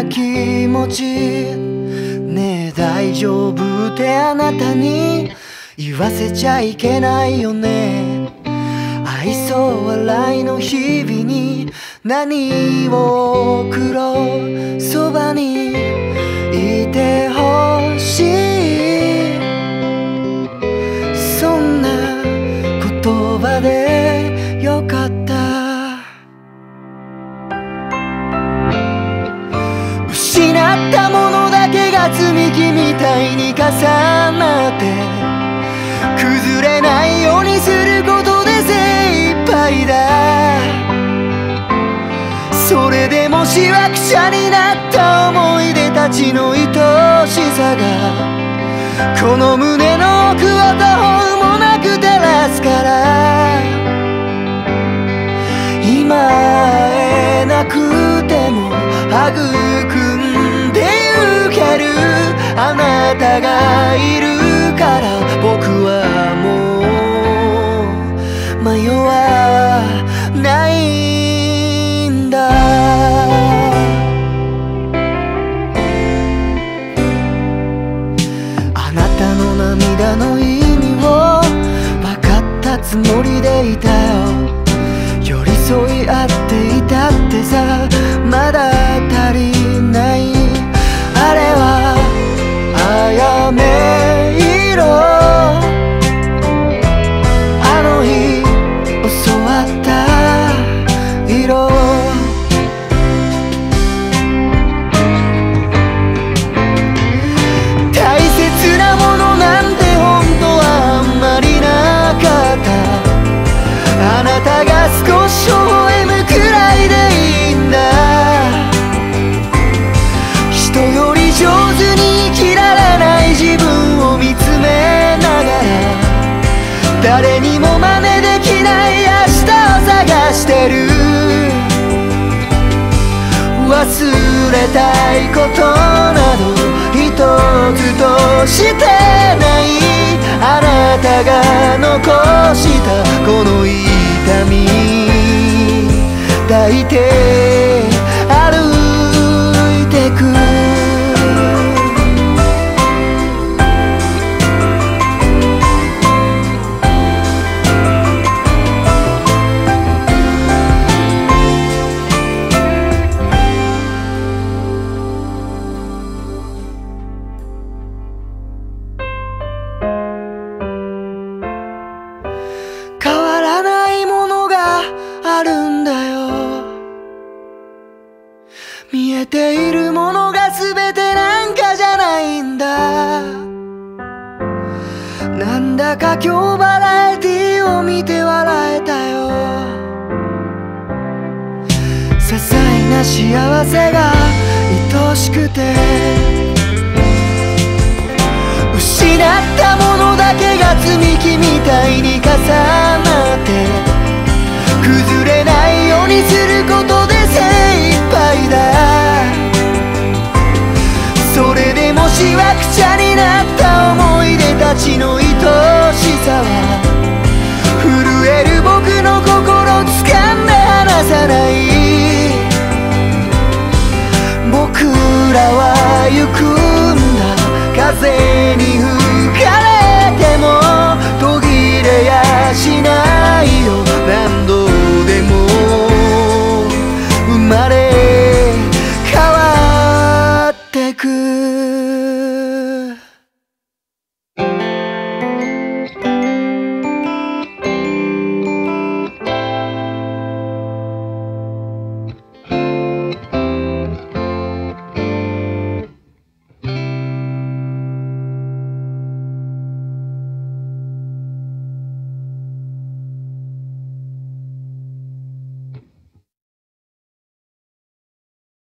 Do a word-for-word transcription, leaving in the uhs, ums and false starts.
気持ちねえ大丈夫ってあなたに言わせちゃいけないよね。愛想笑いの日々に何を送ろう、そばにいてほしい。そんな言葉でよかった。失ったものだけが積み木みたいに重なって崩れないようにすることで精一杯だ。それでもしわくちゃになった思い出たちの愛しさがこの胸の奥を途方もなく照らすから、今会えなくても育んでゆけるあなたがいるから僕はもう迷わないんだ。あなたの涙の意味を分かったつもりでいたよ。寄り添い合っていたってさ、まだ足りない。あれはあやめ色、あの日教わった色。大切なものなんて本当はあんまりなかった。あなたが少し微笑むくらいでいいんだ。人より上手に生きられない自分を見つめながら、誰にも真似できない明日を探してる。忘れたいことなど一つとしてない。あなたが残したこの痛み抱いて歩いてく。変わらないものがあるんだよ。見えているものが全てなんかじゃないんだ。なんだか今日バラエティを見て笑えたよ。些細な幸せが愛しくて、失ったものだけが積み木みたいに重なって崩れないようにすることで精一杯だ。それでもしわくちゃになった思い出たちの愛しさは震える僕の心掴んで離さない。僕らは行くんだ風に